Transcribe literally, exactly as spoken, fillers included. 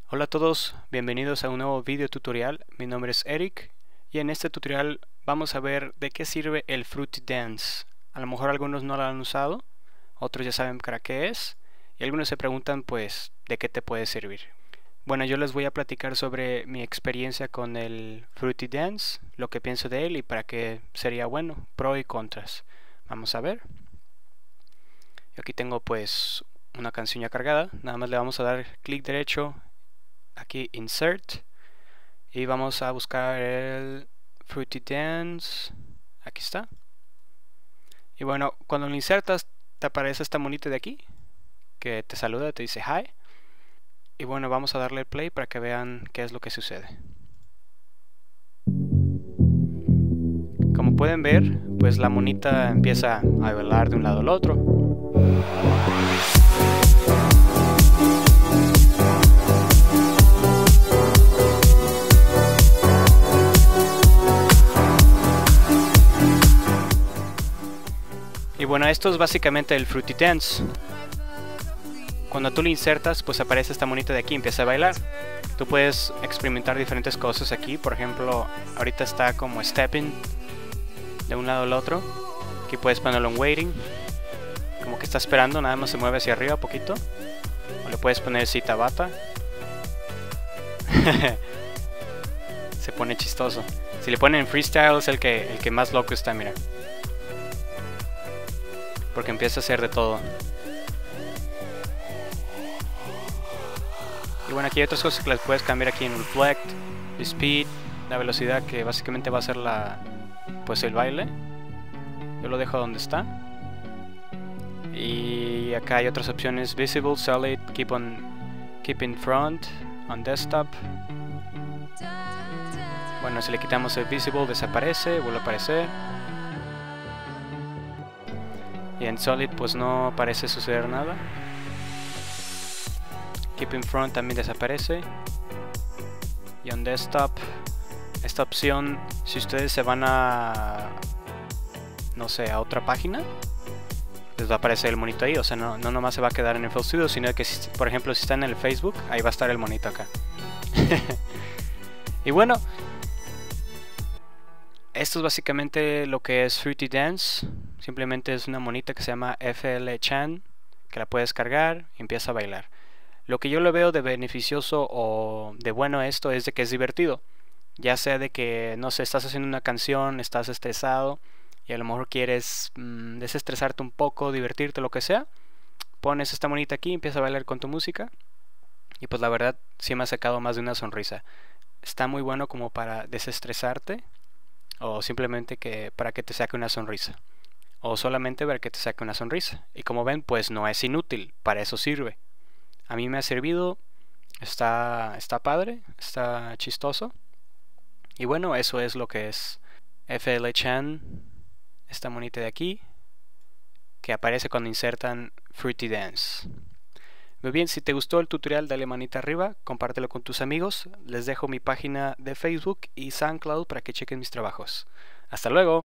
Hola a todos, bienvenidos a un nuevo video tutorial. Mi nombre es Eric y en este tutorial vamos a ver de qué sirve el Fruity Dance. A lo mejor algunos no lo han usado, otros ya saben para qué es y algunos se preguntan pues de qué te puede servir. Bueno, yo les voy a platicar sobre mi experiencia con el Fruity Dance, lo que pienso de él y para qué sería bueno, pro y contras. Vamos a ver. Aquí tengo pues una canción ya cargada, nada más le vamos a dar clic derecho aquí Insert y vamos a buscar el Fruity Dance. Aquí está. Y bueno, cuando lo insertas te aparece esta monita de aquí que te saluda, te dice hi. Y bueno, vamos a darle play para que vean qué es lo que sucede. Como pueden ver, pues la monita empieza a bailar de un lado al otro. Y bueno, esto es básicamente el Fruity Dance. Cuando tú lo insertas, pues aparece esta monita de aquí y empieza a bailar. Tú puedes experimentar diferentes cosas aquí. Por ejemplo, ahorita está como stepping de un lado al otro. Aquí puedes ponerlo en waiting, como que está esperando, nada más se mueve hacia arriba poquito. O le puedes poner cita bata. Se pone chistoso. Si le ponen freestyle es el que, el que más loco está, mira. Porque empieza a hacer de todo. Y bueno, aquí hay otras cosas que las puedes cambiar aquí en Reflect, Speed, la velocidad, que básicamente va a ser la, pues el baile. Yo lo dejo donde está. Y acá hay otras opciones: Visible, Solid, Keep on, Keep in Front, on Desktop. Bueno, si le quitamos el Visible desaparece, vuelve a aparecer. Y en Solid pues no parece suceder nada. Keep in Front también desaparece. Y on Desktop, esta opción, si ustedes se van a, no sé, a otra página, les va a aparecer el monito ahí. O sea, no, no nomás se va a quedar en el F L Studio, sino que si, por ejemplo, si están en el Facebook, ahí va a estar el monito acá. Y bueno, esto es básicamente lo que es Fruity Dance. Simplemente es una monita que se llama F L Chan, que la puedes cargar y empieza a bailar. Lo que yo le veo de beneficioso o de bueno a esto es de que es divertido. Ya sea de que, no sé, estás haciendo una canción, estás estresado y a lo mejor quieres mmm, desestresarte un poco, divertirte, lo que sea. Pones esta monita aquí y empiezas a bailar con tu música. Y pues la verdad sí me ha sacado más de una sonrisa. Está muy bueno como para desestresarte o simplemente que para que te saque una sonrisa. O solamente ver que te saque una sonrisa. Y como ven, pues no es inútil, para eso sirve. A mí me ha servido, está, está padre, está chistoso. Y bueno, eso es lo que es F L Chan, esta monita de aquí, que aparece cuando insertan Fruity Dance. Muy bien, si te gustó el tutorial, dale manita arriba, compártelo con tus amigos. Les dejo mi página de Facebook y SoundCloud para que chequen mis trabajos. Hasta luego.